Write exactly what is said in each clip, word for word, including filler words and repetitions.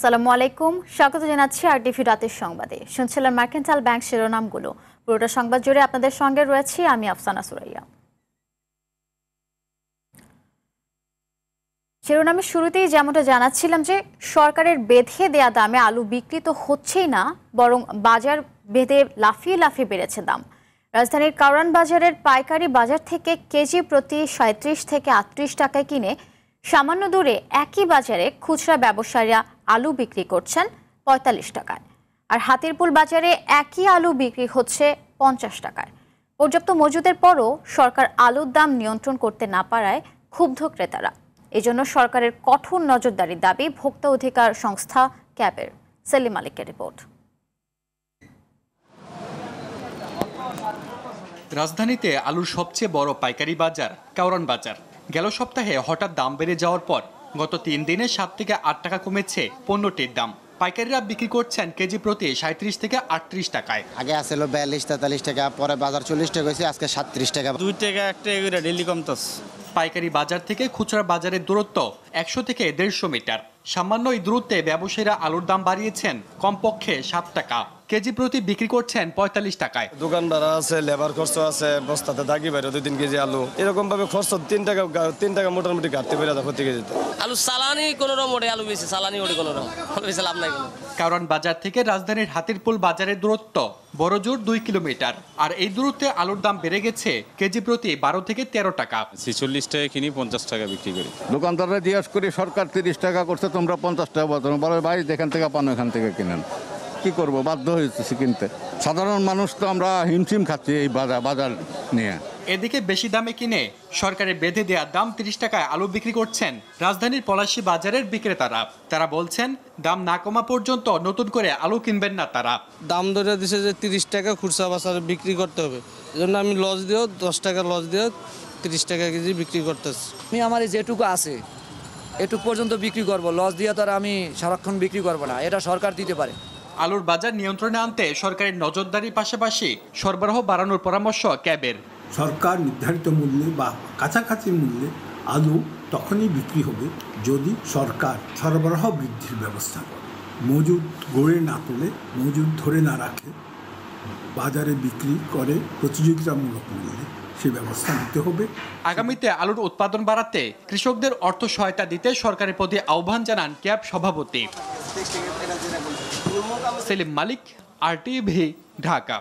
আসসালামু আলাইকুম, স্বাগত জানাচ্ছি আরটিভি রাতের সংবাদে। শুনছিলেন মার্কেন্টাইল ব্যাংক শিরোনামগুলো। পুরোটা সংবাদ জুড়ে আপনাদের সঙ্গে রয়েছি আমি আফসানা সুরাইয়া। শিরোনামের শুরুতেই যেমনটা জানাচ্ছিলাম যে সরকারের বেঁধে দেয়া দামে আলু বিক্রি তো হচ্ছেই না, বরং বাজার বেঁধে লাফিয়ে লাফিয়ে বেড়েছে দাম। রাজধানীর কারওয়ান বাজারের পাইকারি বাজার থেকে কেজি প্রতি সাঁত্রিশ থেকে আটত্রিশ টাকায় কিনে সামান্য দূরে একই বাজারে খুচরা ব্যবসায়ীরা আলু বিক্রি করছেন পঁয়তাল্লিশ টাকায়, আর হাতিরপুল বাজারে একই আলু বিক্রি হচ্ছে পঞ্চাশ টাকায়। পর্যাপ্ত মজুদের পরও সরকার আলুর দাম নিয়ন্ত্রণ করতে না পারায় ক্ষুব্ধ ক্রেতারা। এজন্য সরকারের কঠোর নজরদারির দাবি ভোক্তা অধিকার সংস্থা ক্যাবের। সেলিম মালিকের রিপোর্ট। রাজধানীতে আলুর সবচেয়ে বড় পাইকারি বাজার কারওয়ান বাজার। গেল সপ্তাহে হঠাৎ দাম বেড়ে যাওয়ার পর গত তিন দিনে সাত থেকে আট টাকা কমেছে পণ্যটির দাম। পাইকারিরা বিক্রি করছেন কেজি প্রতি সাঁত্রিশ থেকে আটত্রিশ টাকায়। আগে আসছিল বিয়াল্লিশ তেতাল্লিশ টাকা, পরে বাজার চল্লিশ টাকা হয়েছে, আজকে সাতত্রিশ টাকা। দুই টাকা একটা এগুলো ডেলি কমতেছে। পাইকারি বাজার থেকে খুচরা বাজারের দূরত্ব একশো থেকে দেড়শো মিটার। সামান্য এই দূরত্বে ব্যবসায়ীরা আলুর দাম বাড়িয়েছেন কমপক্ষে সাত টাকা। কেজি প্রতি বিক্রি করছেন পঁয়তাল্লিশ টাকায়। দোকান ভাড়া আছে, লেবার খরচ আছে, বস্তাতে দাগি বাইরে দুই তিন কেজি আলু, এরকম ভাবে খরচ তিন টাকা তিন টাকা মোটামুটি ঘাটতি বেড়ে যায় প্রতি কেজিতে। আলু সালানি কোনো রকম ওঠে, আলু বেশি সালানি ওঠে কোনো রকম, বেশি লাভ নাই কোনো। কারওয়ান বাজার থেকে রাজধানীর হাতিরপুল বাজারের দূরত্ব বড়জোর দুই কিলোমিটার, আর এই দূরত্বে আলুর দাম বেড়ে গেছে কেজি প্রতি বারো থেকে তেরো টাকা। ছিচল্লিশ টাকা কিনি, পঞ্চাশ টাকা বিক্রি করি। দোকানদাররা জিজ্ঞাসা করি সরকার তিরিশ টাকা করছে, তোমরা পঞ্চাশ টাকা বলো, ভাই যেখান থেকে পান ওখান থেকে কিনেন। কি করবো, বাধ্য হয়েছে কিনতে। সাধারণ মানুষ তো আমরা হিমশিম খাচ্ছি এই বাজার বাজার নিয়ে। এদিকে বেশি দামে কিনে সরকারের বেঁধে দেওয়ার দাম তিরিশ টাকায় আলু বিক্রি করছেন রাজধানীর পলাশী বাজারের বিক্রেতারা। তারা বলছেন দাম না কমা পর্যন্ত নতুন করে আলু কিনবেন না তারা। দাম ধরে দিছে যে তিরিশ টাকা খুচরা বাজারে বিক্রি করতে হবে, এজন্য আমি লস দিয়েও দশ টাকা লস দিয়েও তিরিশ টাকা কেজি বিক্রি করতেছি। আমি আমার যেটুকু আছে এটুকু পর্যন্ত বিক্রি করব, লস দিয়ে তো আর আমি সারাক্ষণ বিক্রি করবো না, এটা সরকার দিতে পারে। আলুর বাজার নিয়ন্ত্রণে আনতে সরকারের নজরদারির পাশাপাশি সরবরাহ বাড়ানোর পরামর্শ ক্যাবের। সরকার নির্ধারিত মূল্যে বা কাছাকাছি মূল্যে আলু তখনই বিক্রি হবে যদি সরকার সরবরাহ বৃদ্ধির ব্যবস্থা করে, মজুদ গড়ে না তোলে, মজুদ ধরে না রাখে, বাজারে বিক্রি করে প্রতিযোগিতামূলক মূল্যে সে ব্যবস্থা নিতে হবে। আগামীতে আলুর উৎপাদন বাড়াতে কৃষকদের অর্থ সহায়তা দিতে সরকারের প্রতি আহ্বান জানান ক্যাব সভাপতি। সেলিম মালিক, আরটিভি, ঢাকা।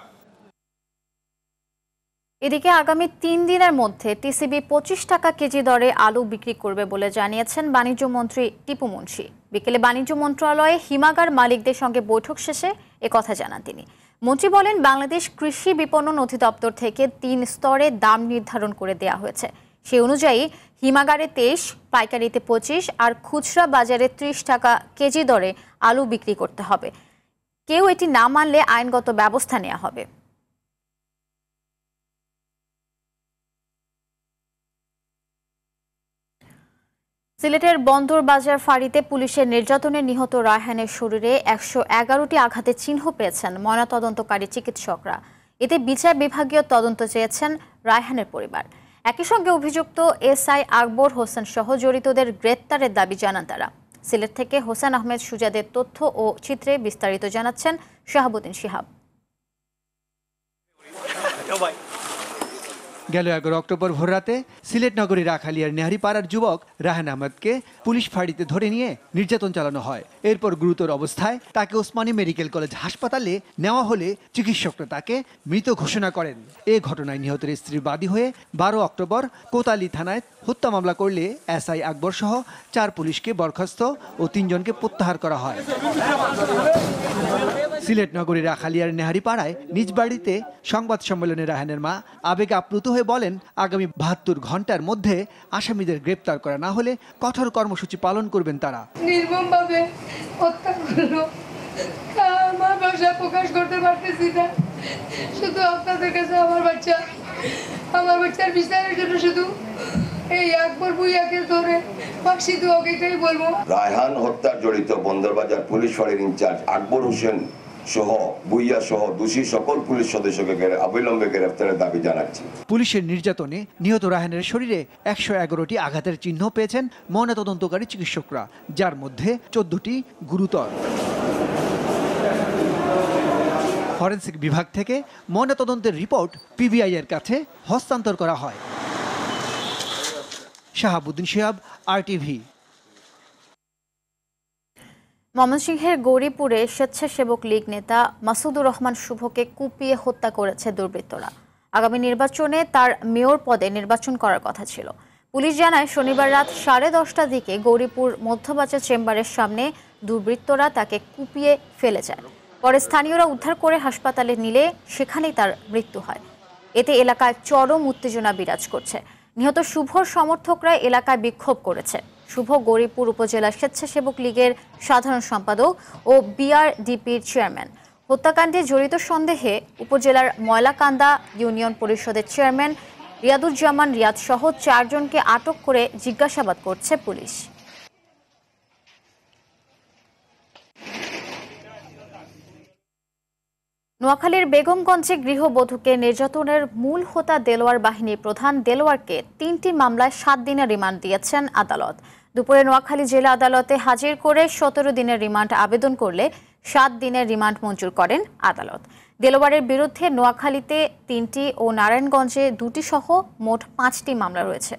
এদিকে আগামী তিন দিনের মধ্যে টিসিবি পঁচিশ টাকা কেজি দরে আলু বিক্রি করবে বলে জানিয়েছেন বাণিজ্য মন্ত্রী টিপু মুন্সি। বিকেলে বাণিজ্য মন্ত্রণালয়ে হিমাগার মালিকদের সঙ্গে বৈঠক শেষে একথা জানান তিনি। মন্ত্রী বলেন, বাংলাদেশ কৃষি বিপণন অধিদপ্তর থেকে তিন স্তরে দাম নির্ধারণ করে দেয়া হয়েছে। সেই অনুযায়ী হিমাগারে তেইশ, পাইকারিতে পঁচিশ আর খুচরা বাজারে ত্রিশ টাকা কেজি দরে আলু বিক্রি করতে হবে। কেউ এটি না মানলে আইনগত ব্যবস্থা নেওয়া হবে। সিলেটের বন্দর বাজার ফাঁড়িতে পুলিশের নির্যাতনে নিহত রায়হানের শরীরে একশো এগারোটি আঘাতের চিহ্ন পেয়েছেন ময়নাতদন্তকারী চিকিৎসকরা। এতে বিচার বিভাগীয় তদন্ত চেয়েছেন রায়হানের পরিবার। একই সঙ্গে অভিযুক্ত এসআই আকবর হোসেন সহ জড়িতদের গ্রেপ্তারের দাবি জানান তারা। সিলেট থেকে হোসেন আহমেদ সুজাদের তথ্য ও চিত্রে বিস্তারিত জানাচ্ছেন শাহাবুদ্দিন শিহাব। গেল এগারো অক্টোবর ভোররাতে সিলেট নগরীর রাখালিয়ার নেহারিপাড়ার যুবক রায়হান আহমেদকে পুলিশ ফাঁড়িতে ধরে নিয়ে নির্যাতন চালানো হয়। এরপর গুরুতর অবস্থায় তাকে ওসমানী মেডিকেল কলেজ হাসপাতালে নেওয়া হলে চিকিৎসকরা তাকে মৃত ঘোষণা করেন। এ ঘটনায় নিহতের স্ত্রীর বাদী হয়ে বারো অক্টোবর কোতালি থানায় হত্যা মামলা করলে এসআই আকবর সহ চার পুলিশকে বরখাস্ত ও তিনজনকে প্রত্যাহার করা হয়। সিলেট নগরীর রাখালিয়ার নেহারিপাড়ায় নিজ বাড়িতে সংবাদ সম্মেলনে রায়হানের মা আবেগে আপ্লুত হয়ে বলেন, আগামী বাহাত্তর ঘন্টার মধ্যে আসামিদের গ্রেপ্তার করা না হলে কঠোর কর্মসূচি পালন করবেন তারা। নির্মমভাবে হত্যা করলো, আমার ভাষা প্রকাশ করতে পারতেছি না। শুধু আপনাদের কাছে আমার বাচ্চা আমার বাচ্চার বিচারের জন্য শুধু এই আকবর ভুইয়াকে ধরে ফাঁসি দেওয়া, এটাই বলবো। রায়হান হত্যার জড়িত বন্দরবাজার পুলিশ ফাঁড়ির ইনচার্জ আকবর হোসেন সহ বুইয়া সহ দোষী সকল পুলিশ সদস্যকে অবিলম্বে গ্রেফতারের দাবি জানাচ্ছি। পুলিশের নির্যাতনে নিহত রায়হানের শরীরে একশো এগারোটি আঘাতের চিহ্ন পেয়েছেন ময়নাতদন্তকারী চিকিৎসকরা, যার মধ্যে চোদ্দটি গুরুতর। ফরেনসিক বিভাগ থেকে ময়নাতদন্তের রিপোর্ট পিবিআই এর কাছে হস্তান্তর করা হয়। শাহাবুদ্দিন শিহাব, আরটিভি। ময়মনসিংহের গৌরীপুরে স্বেচ্ছাসেবক লীগ নেতা মাসুদুর রহমান শুভকে কুপিয়ে হত্যা করেছে দুর্বৃত্তরা। আগামী নির্বাচনে তার মেয়র পদে নির্বাচন করার কথা ছিল। পুলিশ জানায়, শনিবার রাত সাড়ে দশটার দিকে গৌরীপুর মধ্যবাজার চেম্বারের সামনে দুর্বৃত্তরা তাকে কুপিয়ে ফেলে যায়। পরে স্থানীয়রা উদ্ধার করে হাসপাতালে নিলে সেখানেই তার মৃত্যু হয়। এতে এলাকায় চরম উত্তেজনা বিরাজ করছে। নিহত শুভর সমর্থকরা এলাকায় বিক্ষোভ করেছে। শুভ গৌরীপুর উপজেলা স্বেচ্ছাসেবক লীগের সাধারণ সম্পাদক ও বিআরডিপির চেয়ারম্যান। হত্যাকাণ্ডে জড়িত সন্দেহে উপজেলার ময়লাকান্দা ইউনিয়ন পরিষদের চেয়ারম্যান রিয়াদুজ্জামান রিয়াদ সহ চারজনকে আটক করে জিজ্ঞাসাবাদ করছে পুলিশ। নোয়াখালীর বেগমগঞ্জে গৃহবধূকে নির্যাতনের মূল হোতা দেলোয়ার বাহিনীর প্রধান দেলোয়ারকে তিনটি মামলায় সাত দিনের রিমান্ড দিয়েছেন আদালত। দুপুরে নোয়াখালী জেলা আদালতে হাজির করে সতেরো দিনের রিমান্ড আবেদন করলে সাত দিনের রিমান্ড মঞ্জুর করেন আদালত। দেলোয়ারের বিরুদ্ধে নোয়াখালীতে তিনটি ও নারায়ণগঞ্জে দুটি সহ মোট পাঁচটি মামলা রয়েছে।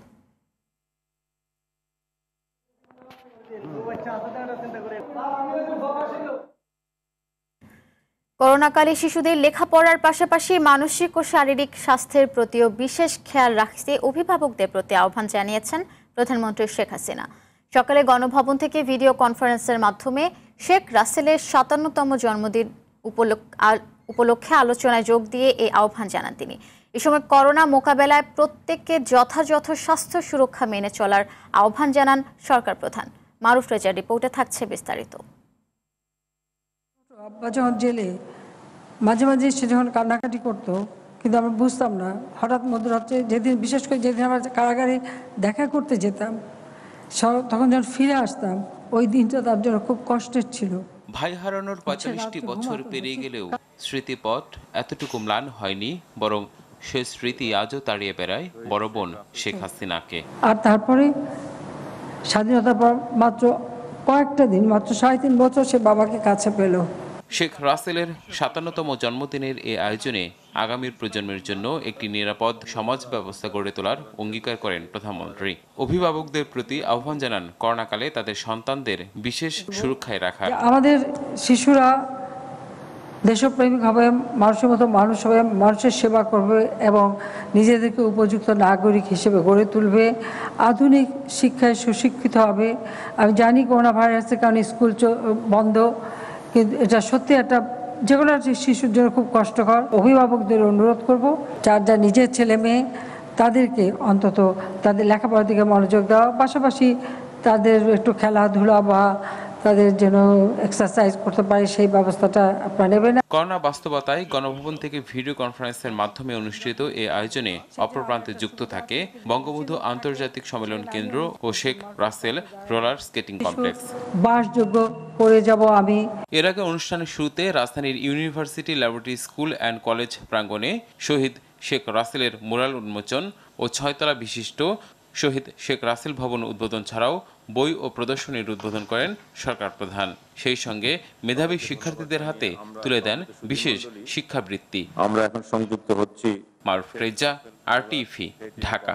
করোনাকালে শিশুদের লেখাপড়ার পাশাপাশি মানসিক ও শারীরিক স্বাস্থ্যের প্রতিও বিশেষ খেয়াল রাখতে অভিভাবকদের প্রতি আহ্বান জানিয়েছেন প্রধানমন্ত্রী শেখ হাসিনা। সকালে গণভবন থেকে ভিডিও কনফারেন্সের মাধ্যমে শেখ রাসেলের সাতান্নতম জন্মদিন উপলক্ষে আলোচনায় যোগ দিয়ে এই আহ্বান জানান তিনি। এ সময় করোনা মোকাবেলায় প্রত্যেককে যথাযথ স্বাস্থ্য সুরক্ষা মেনে চলার আহ্বান জানান সরকার প্রধান। মারুফ রেজার রিপোর্টে থাকছে বিস্তারিত। আব্বা যখন জেলে মাঝে মাঝে সে যখন কান্নাকাটি করতো, কিন্তু আমরা বুঝতাম না। হঠাৎ মধ্যরাত্রে যেদিন, বিশেষ করে যেদিন আমরা কারাগারে দেখা করতে যেতাম, তখন যখন ফিরে আসতাম, ওই দিনটা তার জন্য খুব কষ্টের ছিল। ভাই হারানোর পঁয়তাল্লিশটি বছর পেরিয়ে গেলেও স্মৃতিপট এতটুকু ম্লান হয়নি, বরং সে স্মৃতি আজও তাড়িয়ে বেড়ায় বড় বোন শেখ হাসিনাকে। আর তারপরে স্বাধীনতার পর মাত্র কয়েকটা দিন, মাত্র সাড়ে তিন বছর সে বাবাকে কাছে পেল। শেখ রাসেলের সাতান্নতম জন্মদিনের এই আয়োজনে আগামীর প্রজন্মের জন্য একটি নিরাপদ সমাজ ব্যবস্থা গড়ে তোলার অঙ্গীকার করেন প্রধানমন্ত্রী। অভিভাবকদের প্রতি আহ্বান জানান করোনাকালে তাদের সন্তানদের বিশেষ সুরক্ষায় রাখার। আমাদের শিশুরা দেশপ্রেমিক হবে, মানুষের মতো মানুষ হবে, মানুষের সেবা করবে এবং নিজেদেরকে উপযুক্ত নাগরিক হিসেবে গড়ে তুলবে। আধুনিক শিক্ষায় সুশিক্ষিত হবে। আমি জানি করোনা ভাইরাসের কারণে স্কুল বন্ধ, কিন্তু এটা সত্যি একটা যে কোনো শিশুর জন্য খুব কষ্টকর। অভিভাবকদের অনুরোধ করব, যার যা নিজের ছেলে মেয়ে তাদেরকে অন্তত তাদের লেখাপড়ার দিকে মনোযোগ দেওয়া, পাশাপাশি তাদের একটু খেলাধুলা বা তাদের যেন এক্সারসাইজ করতে পারে সেই ব্যবস্থাটা আপনারা নেবেন। করোনা বাস্তবতায় গণভবন থেকে ভিডিও কনফারেন্সের মাধ্যমে অনুষ্ঠিত এই আয়োজনে অপর প্রান্তে যুক্ত থাকে বঙ্গবন্ধু আন্তর্জাতিক সম্মেলন কেন্দ্র ও Sheikh Russel roller skating complex. বাসযোগ্য করে যাব আমি। এর আগে অনুষ্ঠানের শুরুতে রাজধানীর university laboratory school and college প্রাঙ্গণে শহীদ শেখ রাসেলের মুরাল উন্মোচন ও ছয়তলা বিশিষ্ট শহীদ শেখ রাসেল ভবন উদ্বোধন ছাড়াও বই ও প্রদর্শনীর উদ্বোধন করেন সরকার প্রধান। সেই সঙ্গে মেধাবী শিক্ষার্থীদের হাতে তুলে দেন বিশেষ শিক্ষাবৃত্তি। আমরা এখন সংযুক্ত হচ্ছি। মারুফ রেজা, আরটিভি, ঢাকা।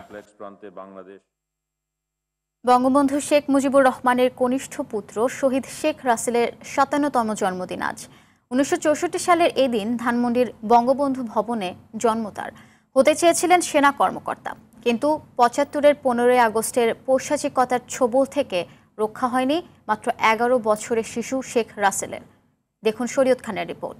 বঙ্গবন্ধু শেখ মুজিবুর রহমানের কনিষ্ঠ পুত্র শহীদ শেখ রাসেলের সাতান্নতম জন্মদিন আজ। উনিশশো চৌষট্টি সালের এই দিন ধানমন্ডির বঙ্গবন্ধু ভবনে জন্ম তার। হতে চেয়েছিলেন সেনা কর্মকর্তা, কিন্তু পঁচাত্তরের পনেরোই আগস্টের পৈশাচিকতার ছোবল থেকে রক্ষা হয়নি মাত্র এগারো বছরের শিশু শেখ রাসেলের। দেখুন শরীয়ত খানের রিপোর্ট।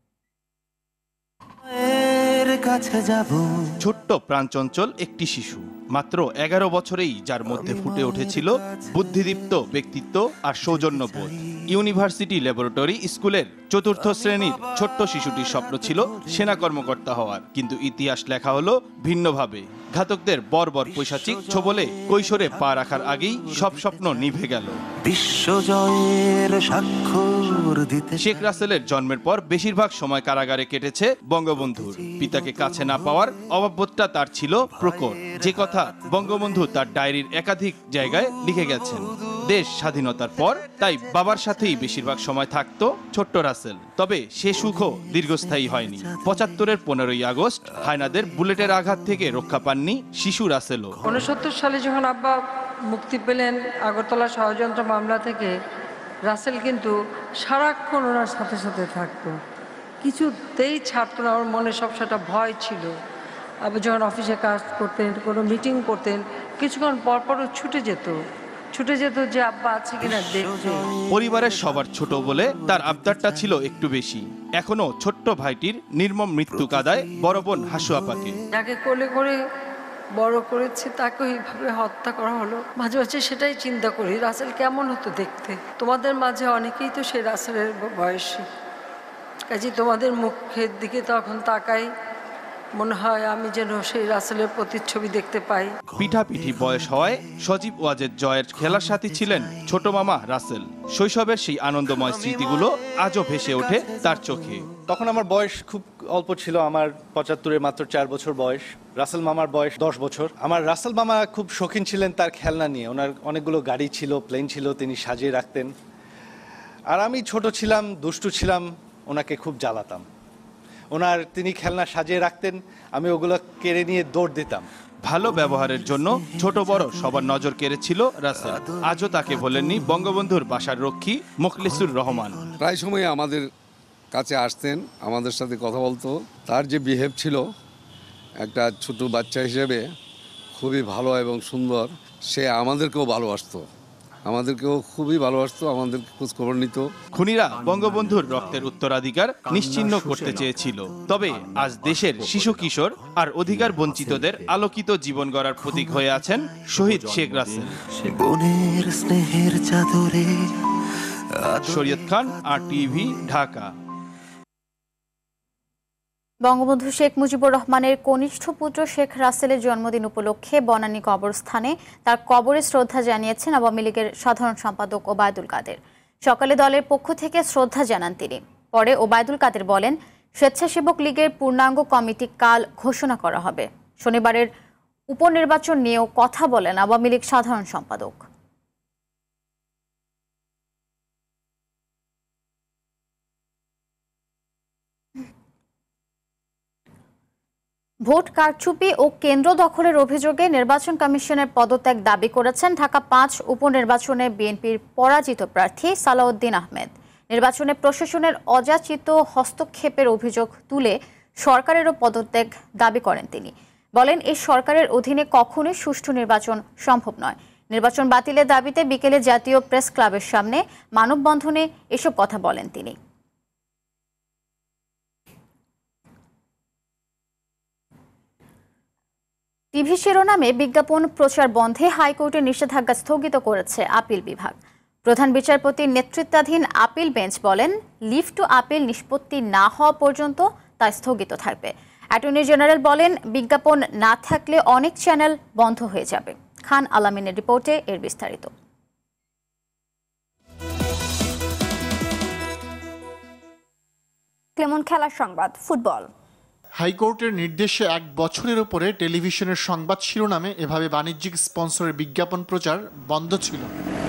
ছোট্ট প্রাণচঞ্চল একটি শিশু, মাত্র এগারো বছরেই যার মধ্যে ফুটে উঠেছিল বুদ্ধিদীপ্ত ব্যক্তিত্ব আর সৌজন্যবোধ। ইউনিভার্সিটি ল্যাবরেটরি স্কুলের চতুর্থ শ্রেণীর ছোট্ট শিশুটির স্বপ্ন ছিল সেনা কর্মকর্তা হওয়ার, কিন্তু ইতিহাস লেখা হলো ভিন্নভাবে। ঘাতকদের বর্বর পৈশাচিক ছোবলে কৈশোরে পা রাখার আগেই সব স্বপ্ন নিভে গেল। বিশ্বজয়ের স্বাক্ষর শেখ রাসেলের জন্মের পর বেশিরভাগ সময় কারাগারে কেটেছে বঙ্গবন্ধুর। পিতাকে কাছে না পাওয়ার অভাববোধটা তার ছিল প্রকট, যে কথা বঙ্গবন্ধু তার ডায়েরির একাধিক জায়গায় লিখে গেছেন। দেশ স্বাধীনতার পর তাই বাবার সাথেই বেশিরভাগ সময় থাকতো ছোট্ট রাসেল। তবে সে সুখও দীর্ঘস্থায়ী হয়নি। পঁচাত্তরের পনেরোই আগস্ট হায়নাদের বুলেটের আঘাত থেকে রক্ষা পাননি শিশু রাসেলও। উনসত্তর সালে যখন আব্বা মুক্তি পেলেন আগরতলা ষড়যন্ত্র মামলা থেকে, রাসেল কিন্তু সারাক্ষণ ওনার সাথে সাথে থাকতো, কিছুতেই ছাড়তো না। ওর মনে সবসময়টা ভয় ছিল। আবার যখন অফিসে কাজ করতেন, কোনো মিটিং করতেন, কিছুক্ষণ পরপরও ছুটে যেত ছুটে যেত যে আব্বা আছে কিনা দেখতে। পরিবারের সবার ছোট বলে তার আবদারটা ছিল একটু বেশি। এখনো ছোট্ট ভাইটির নির্মম মৃত্যু কাঁদায় বড় বোন হাসু আপাকে। যাকে কোলে করে বড় করেছে তাকে এইভাবে হত্যা করা হলো। মাঝে মাঝে সেটাই চিন্তা করি, রাসেল কেমন হতো দেখতে। তোমাদের মাঝে অনেকেই তো সেই রাসেলের বয়সী, কাজে তোমাদের মুখের দিকে তখন তাকাই, মনে হয় আমি যেন সেই রাসেলের প্রতিচ্ছবি দেখতে পাই। পিঠাপিঠি বয়স হওয়ায় সজীব ওয়াজেদ জয়ের খেলার সাথী ছিলেন ছোট মামা রাসেল। শৈশবের সেই আনন্দময় স্মৃতিগুলো আজও ভেসে ওঠে তার চোখে। তখন আমার বয়স খুব অল্প ছিল, আমার পঁচাত্তরের মাত্র চার বছর বয়স। রাসেল মামার বয়স দশ বছর। আমার রাসেল মামা খুব শৌখিন ছিলেন তার খেলনা নিয়ে। ওনার অনেকগুলো গাড়ি ছিল, প্লেন ছিল, তিনি সাজিয়ে রাখতেন। আর আমি ছোট ছিলাম, দুষ্টু ছিলাম, ওনাকে খুব জ্বালাতাম। ওনার তিনি খেলনা সাজিয়ে রাখতেন, আমি ওগুলো কেড়ে নিয়ে দৌড় দিতাম। ভালো ব্যবহারের জন্য ছোট বড় সবার নজর কেড়েছিল রাসেল। আজও তাকে ভোলেননি বঙ্গবন্ধুর বাসার রক্ষী মোখলেসুর রহমান। প্রায় সময় আমাদের কাছে আসতেন, আমাদের সাথে কথা বলতো। তার যে বিহেভ ছিল একটা ছোট বাচ্চা হিসেবে খুবই ভালো এবং সুন্দর। সে আমাদেরকেও ভালোবাসতো, আমাদেরকেও খুবই ভালোবাসতো, আমাদের খোঁজখবর নিত। খুনিরা বঙ্গবন্ধুর রক্তের উত্তরাধিকার নিশ্চিহ্ন করতে চেয়েছিল। তবে আজ দেশের শিশু কিশোর আর অধিকার বঞ্চিতদের আলোকিত জীবন গড়ার প্রতীক হয়ে আছেন শহীদ শেখ রাসেল। শরীয়ত খান, আরটিভি, ঢাকা। বঙ্গবন্ধু শেখ মুজিবুর রহমানের কনিষ্ঠ পুত্র শেখ রাসেলের জন্মদিন উপলক্ষে বনানী কবরস্থানে তার কবরে শ্রদ্ধা জানিয়েছেন আওয়ামী লীগের সাধারণ সম্পাদক ওবায়দুল কাদের। সকালে দলের পক্ষ থেকে শ্রদ্ধা জানান তিনি। পরে ওবায়দুল কাদের বলেন, স্বেচ্ছাসেবক লীগের পূর্ণাঙ্গ কমিটি কাল ঘোষণা করা হবে। শনিবারের উপনির্বাচন নিয়েও কথা বলেন আওয়ামী লীগ সাধারণ সম্পাদক। ভোট কারচুপি ও কেন্দ্র দখলের অভিযোগে নির্বাচন কমিশনের পদত্যাগ দাবি করেছেন ঢাকা পাঁচ উপনির্বাচনে বিএনপির পরাজিত প্রার্থী সালাউদ্দিন আহমেদ। নির্বাচনে প্রশাসনের অযাচিত হস্তক্ষেপের অভিযোগ তুলে সরকারেরও পদত্যাগ দাবি করেন তিনি। বলেন, এই সরকারের অধীনে কখনোই সুষ্ঠু নির্বাচন সম্ভব নয়। নির্বাচন বাতিলের দাবিতে বিকেলে জাতীয় প্রেস ক্লাবের সামনে মানববন্ধনে এসব কথা বলেন তিনি। টিভি শিরোনামে বিজ্ঞাপন প্রচার বন্ধে হাইকোর্টের নিষেধাজ্ঞা স্থগিত করেছে আপিল বিভাগ। প্রধান বিচারপতির নেতৃত্বাধীন আপিল বেঞ্চ বলেন, লিভ টু আপিল নিষ্পত্তি না হওয়া পর্যন্ত তা স্থগিত থাকবে। অ্যাটর্নি জেনারেল বলেন, বিজ্ঞাপন না থাকলে অনেক চ্যানেল বন্ধ হয়ে যাবে। খান আলামিনের রিপোর্টে এর বিস্তারিত। কেমন খেলার সংবাদ, ফুটবল। হাইকোর্টের নির্দেশে এক বছরের উপরে টেলিভিশনের সংবাদ শিরোনামে এভাবে বাণিজ্যিক স্পন্সরের বিজ্ঞাপন প্রচার বন্ধ ছিল।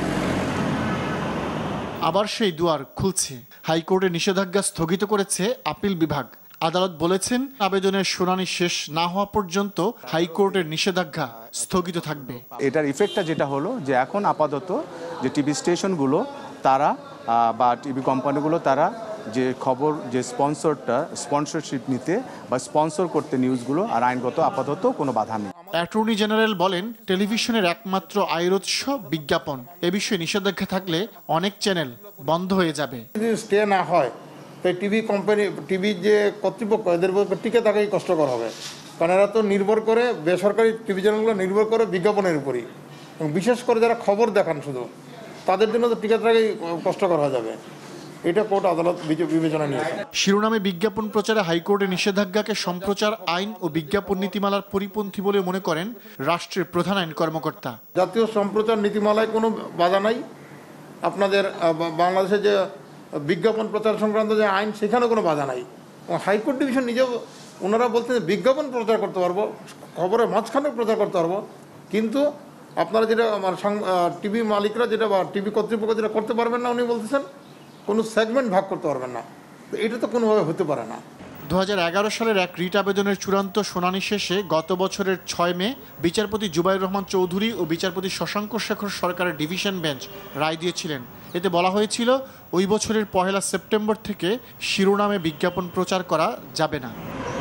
আবার সেই দুয়ার খুলছে। হাইকোর্টের নিষেধাজ্ঞা স্থগিত করেছে আপিল বিভাগ। আদালত বলেছেন, আবেদনের শুনানি শেষ না হওয়া পর্যন্ত হাইকোর্টের নিষেধাজ্ঞা স্থগিত থাকবে। এটার ইফেক্টটা যেটা হলো যে এখন আপাতত যে টিভি স্টেশনগুলো তারা বা টিভি কোম্পানিগুলো তারা যে খবর যে স্পন্সরটা স্পন্সরশিপ নিতে বা স্পন্সর করতে নিউজগুলো আর আইনগত আপাতত কোনো বাধা নেই। অ্যাটর্নি জেনারেল বলেন, টেলিভিশনের একমাত্র আয়ের উৎস বিজ্ঞাপন। এ বিষয়ে নিষেধাজ্ঞা থাকলে অনেক চ্যানেল বন্ধ হয়ে যাবে। যদি স্টে না হয় তো টিভি কোম্পানি টিভির যে কর্তৃপক্ষ এদের টিকে থাকাই কষ্টকর হবে, কারণ এরা তো নির্ভর করে, বেসরকারি টিভি চ্যানেলগুলো নির্ভর করে বিজ্ঞাপনের উপরই, এবং বিশেষ করে যারা খবর দেখান শুধু তাদের জন্য তো টিকে থাকাই কষ্টকর হয়ে যাবে। এটা কোর্ট আদালত বিবেচনা নিয়েছে। শিরোনামে বিজ্ঞাপন প্রচারে হাইকোর্টের নিষেধাজ্ঞাকে সম্প্রচার আইন ও বিজ্ঞাপন নীতিমালার পরিপন্থী বলে মনে করেন রাষ্ট্রের প্রধান আইন কর্মকর্তা। জাতীয় সম্প্রচার নীতিমালায় কোনো বাধা নাই। আপনাদের বাংলাদেশে যে বিজ্ঞাপন প্রচার সংক্রান্ত যে আইন সেখানে কোনো বাধা নাই। হাইকোর্ট ডিভিশন নিজেও ওনারা বলছেন বিজ্ঞাপন প্রচার করতে পারবো, খবরের মাঝখানে প্রচার করতে পারবো, কিন্তু আপনারা যেটা আমার টিভি মালিকরা যেটা বা টিভি কর্তৃপক্ষ যেটা করতে পারবেন না, উনি বলতেছেন কোনো সেগমেন্ট ভাগ করতে পারবেন না। তো এটা তো কোনোভাবে হতে পারে না। দু হাজার এগারো সালের এক রিট আবেদনের চূড়ান্ত শুনানি শেষে গত বছরের ছয় মে বিচারপতি জুবাইর রহমান চৌধুরী ও বিচারপতি শশাঙ্ক শেখর সরকারের ডিভিশন বেঞ্চ রায় দিয়েছিলেন। এতে বলা হয়েছিল ওই বছরের পহেলা সেপ্টেম্বর থেকে শিরোনামে বিজ্ঞাপন প্রচার করা যাবে না।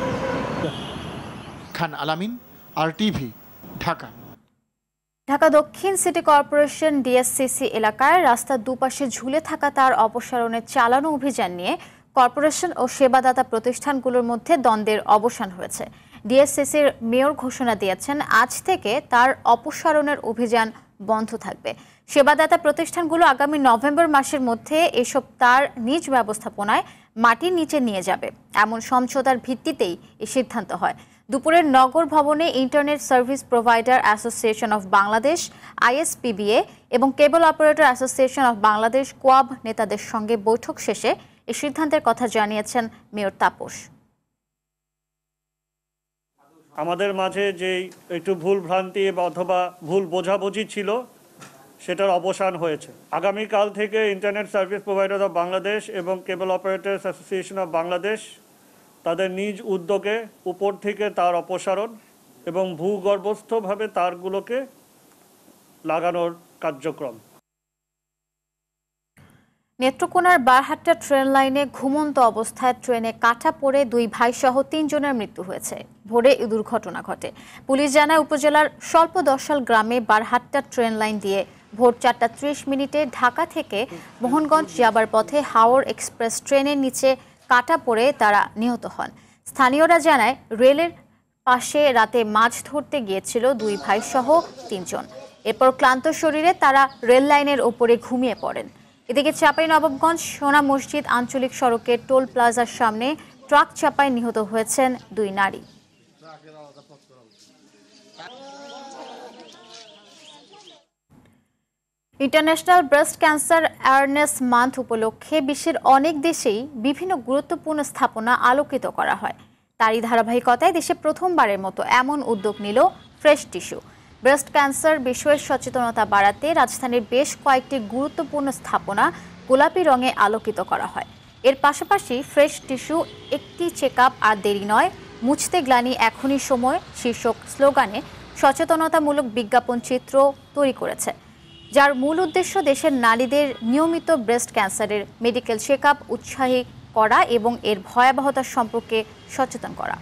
খান আলামিন, আরটিভি, ঢাকা। ঢাকা দক্ষিণ সিটি কর্পোরেশন ডিএসসিসি এলাকায় রাস্তার দুপাশে ঝুলে থাকা তার অপসারণে চালানো অভিযান নিয়ে কর্পোরেশন ও সেবাদাতা প্রতিষ্ঠানগুলোর মধ্যে দ্বন্দ্বের অবসান হয়েছে। ডিএসসিসির মেয়র ঘোষণা দিয়েছেন আজ থেকে তার অপসারণের অভিযান বন্ধ থাকবে। সেবাদাতা প্রতিষ্ঠানগুলো আগামী নভেম্বর মাসের মধ্যে এসব তার নিজ ব্যবস্থাপনায় মাটির নিচে নিয়ে যাবে, এমন সমঝোতার ভিত্তিতেই এই সিদ্ধান্ত হয়। দুপুরে নগর ভবনে internet service provider association of Bangladesh ISPBA এবং cable operator association of Bangladesh COAB নেতাদের সঙ্গে বৈঠক শেষে এই সিদ্ধান্তের কথা জানিয়েছেন মেয়র তাপস। আমাদের মাঝে যে একটু ভুল ভ্রান্তি অথবা ভুল বোঝাবুঝি ছিল সেটার অবসান হয়েছে। আগামীকাল থেকে internet service provider of Bangladesh এবং cable operators association of Bangladesh তাদের নিজ উদ্যোগে উপর থেকে তার অপসারণ এবং ভূগর্ভস্থভাবে তারগুলোকে লাগানোর কার্যক্রম। নেত্রকোনার বারহাট্টা ট্রেন লাইনে ঘুমন্ত অবস্থায় ট্রেনে কাটা পড়ে দুই ভাইসহ তিনজনের মৃত্যু হয়েছে। ভোরে এই দুর্ঘটনা ঘটে। পুলিশ জানায় উপজেলার স্বল্প দশাল গ্রামে বারহাট্টা ট্রেন লাইন দিয়ে ভোর চারটা ত্রিশ মিনিটে ঢাকা থেকে মোহনগঞ্জ যাবার পথে হাওড় এক্সপ্রেস ট্রেনের নিচে কাটা পড়ে তারা নিহত হন। স্থানীয়রা জানায় রেলের পাশে রাতে মাছ ধরতে গিয়েছিল দুই ভাইসহ তিনজন। এরপর ক্লান্ত শরীরে তারা রেল লাইনের ওপরে ঘুমিয়ে পড়েন। এদিকে চাঁপাইনবাবগঞ্জ সোনা মসজিদ আঞ্চলিক সড়কের টোল প্লাজার সামনে ট্রাক চাপায় নিহত হয়েছেন দুই নারী। International breast cancer awareness month উপলক্ষে বিশ্বের অনেক দেশেই বিভিন্ন গুরুত্বপূর্ণ স্থাপনা আলোকিত করা হয়। তারই ধারাবাহিকতায় দেশে প্রথমবারের মতো এমন উদ্যোগ নিল ফ্রেশ টিস্যু। ব্রেস্ট ক্যান্সার বিষয়ে সচেতনতা বাড়াতে রাজধানীর বেশ কয়েকটি গুরুত্বপূর্ণ স্থাপনা গোলাপি রঙে আলোকিত করা হয়। এর পাশাপাশি ফ্রেশ টিস্যু একটি চেক আপ আর দেরি নয়, মুছতে গ্লানি এখনই সময় শীর্ষক স্লোগানে সচেতনতামূলক বিজ্ঞাপন চিত্র তৈরি করেছে, যার মূল উদ্দেশ্য দেশের নারীদের নিয়মিত ব্রেস্ট ক্যান্সারের মেডিকেল চেক আপ উৎসাহী করা এবং এর ভয়াবহতা সম্পর্কে সচেতন করা।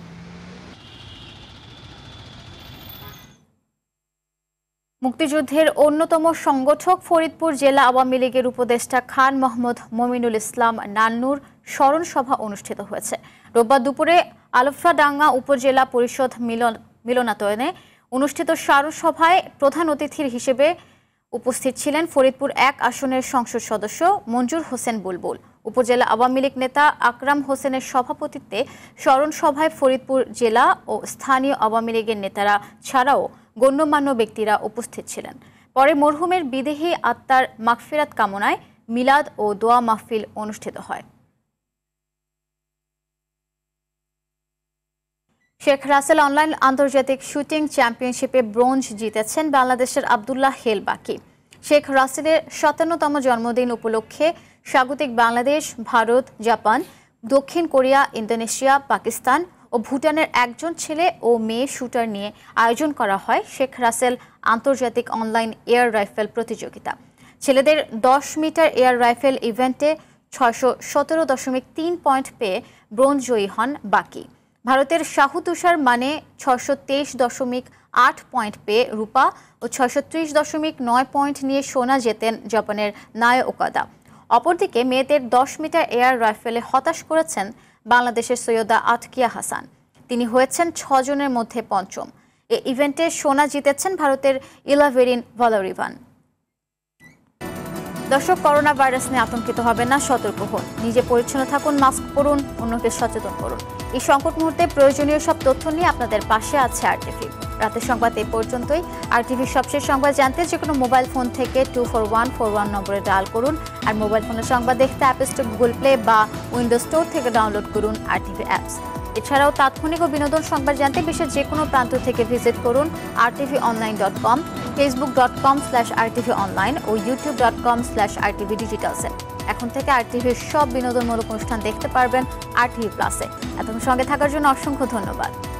মুক্তিযুদ্ধের অন্যতম সংগঠক ফরিদপুর জেলা আওয়ামী লীগের উপদেষ্টা খান মোহাম্মদ মমিনুল ইসলাম নান্নুর স্মরণ সভা অনুষ্ঠিত হয়েছে। রোববার দুপুরে আলফাডাঙ্গা উপজেলা পরিষদ মিলন মিলনায়তনে অনুষ্ঠিত স্মরণ সভায় প্রধান অতিথির হিসেবে উপস্থিত ছিলেন ফরিদপুর এক আসনের সংসদ সদস্য মঞ্জুর হোসেন বুলবুল। উপজেলা আওয়ামী লীগ নেতা আকরাম হোসেনের সভাপতিত্বে স্মরণ সভায় ফরিদপুর জেলা ও স্থানীয় আওয়ামী লীগের নেতারা ছাড়াও গণ্যমান্য ব্যক্তিরা উপস্থিত ছিলেন। পরে মরহুমের বিদেহী আত্মার মাগফিরাত কামনায় মিলাদ ও দোয়া মাহফিল অনুষ্ঠিত হয়। শেখ রাসেল অনলাইন আন্তর্জাতিক শুটিং চ্যাম্পিয়নশিপে ব্রোঞ্জ জিতেছেন বাংলাদেশের আব্দুল্লাহ হেল বাকি। শেখ রাসেলের সাতান্নতম জন্মদিন উপলক্ষে স্বাগতিক বাংলাদেশ, ভারত, জাপান, দক্ষিণ কোরিয়া, ইন্দোনেশিয়া, পাকিস্তান ও ভুটানের একজন ছেলে ও মেয়ে শুটার নিয়ে আয়োজন করা হয় শেখ রাসেল আন্তর্জাতিক অনলাইন এয়ার রাইফেল প্রতিযোগিতা। ছেলেদের দশ মিটার এয়ার রাইফেল ইভেন্টে ছয়শো সতেরো দশমিক তিন পয়েন্ট পেয়ে ব্রোঞ্জ জয়ী হন বাকি। ভারতের শাহু তুষার মানে ছয়শো তেইশ দশমিক আট পয়েন্ট পেয়ে রূপা ও ছয়শো ত্রিশ দশমিক নয় পয়েন্ট নিয়ে সোনা জেতেন জাপানের নায় ওকাদা। অপরদিকে মেয়েদের দশ মিটার এয়ার রাইফেলে হতাশ করেছেন বাংলাদেশের সৈয়দা আতকিয়া হাসান। তিনি হয়েছেন ছজনের মধ্যে পঞ্চম। এ ইভেন্টে সোনা জিতেছেন ভারতের ইলাভেরিন ভলোরিভান। দর্শক, করোনা ভাইরাস নিয়ে আতঙ্কিত হবেন না, সতর্ক হন, নিজে পরিচ্ছন্ন থাকুন, মাস্ক পরুন, অন্যকে সচেতন করুন। এই সংকট মুহূর্তে প্রয়োজনীয় সব তথ্য নিয়ে আপনাদের পাশে আছে আরটিভি। রাতের সংবাদ এই পর্যন্তই। আরটিভির সবশেষ সংবাদ জানতে যে কোনো মোবাইল ফোন থেকে two four one four one নম্বরে ডায়াল করুন। আর মোবাইল ফোনের সংবাদ দেখতে অ্যাপ স্টোর, গুগল প্লে বা উইন্ডোজ স্টোর থেকে ডাউনলোড করুন আরটিভি অ্যাপস। এছাড়াও তাৎক্ষণিক ও বিনোদন সংবাদ জানতে বিশ্বের যে কোনো প্রান্ত থেকে ভিজিট করুন R TV online dot com, Facebook dot com slash R TV online ও YouTube dot com slash R TV ডিজিটালসে। এখন থেকে আরটিভির সব বিনোদনমূলক অনুষ্ঠান দেখতে পারবেন আরটিভি প্লাসে। এতক্ষণ সঙ্গে থাকার জন্য অসংখ্য ধন্যবাদ।